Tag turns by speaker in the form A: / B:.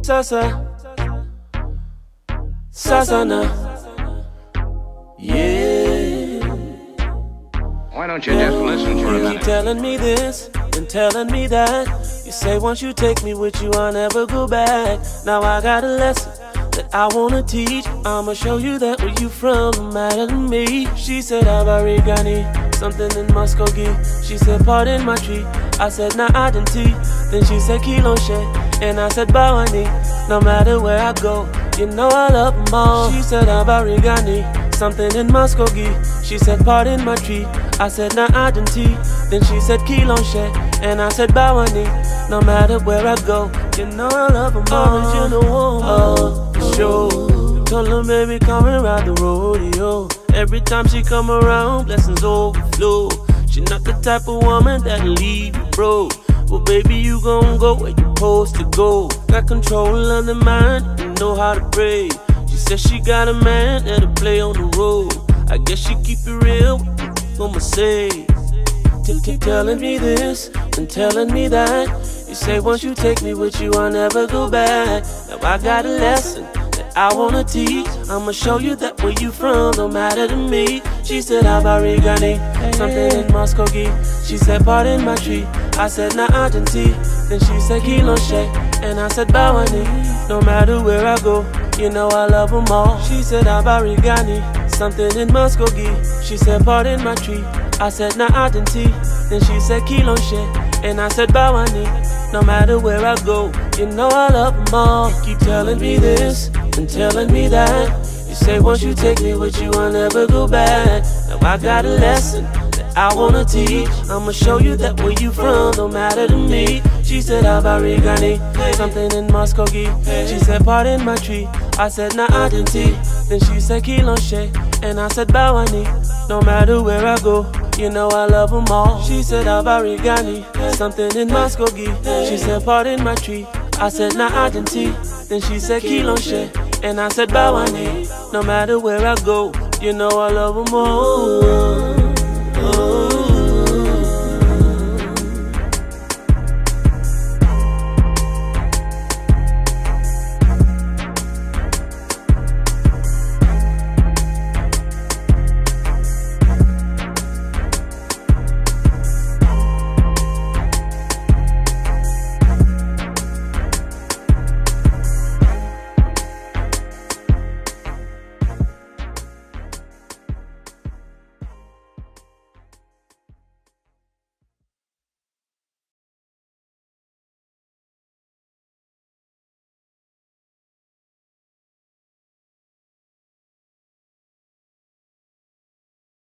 A: Sasa, Sasana, yeah.
B: Why don't you just listen for a
A: You
B: minute?
A: keep telling me this and telling me that. You say once you take me with you, I'll never go back. Now I got a lesson that I wanna teach. I'ma show you that where you from don't matter to me. She said Abarigani, something in Muscogee. She said pardon my tree. I said nah I didn't tea. Then she said kilo shit, and I said Bawani. No matter where I go, you know I love them all. She said Abarigani, something in Muscogee. She said pardon my tree. I said nah I didn't tea. Then she said kilo shit, and I said Bawani. No matter where I go, you know I love them all. Original one, for sure. Told her baby come and ride the rodeo. Every time she come around, blessings overflow. She not the type of woman that'll leave you broke. Well baby you gon' go where you supposed to go. Got control of the mind, you know how to pray. She said she got a man that'll play on the road. I guess she keep it real, I'ma say. Keep telling me this and telling me that. You say once you take me with you, I'll never go back. Now I got a lesson that I wanna teach. I'ma show you that where you from don't matter to me. She said Abarigani, something in Muscogee. She said pardon my tree. I said nah I didn't tea. Then she said kilo shake, and I said Bawani. No matter where I go, you know I love them all. She said Abarigani, something in Muscogee. She said pardon my tree. I said nah I didn't tea. Then she said kilo shit, and I said Bawani. No matter where I go, you know I love them all. You keep telling me this and telling me that. You say once you take me with you, I'll never go back. Now I got a lesson that I wanna teach. I'ma show you that where you from don't matter to me. She said Abarigani, something in Muscogee. She said pardon my tree. I said nah I didn't tea. Then she said kilo shake, and I said Bawani. No matter where I go, you know I love them all. She said Abarigani, something in Muscogee. She said pardon my tree. I said nah I didn't tea. Then she said kilo shit, and I said Bawani. No matter where I go, you know I love them all.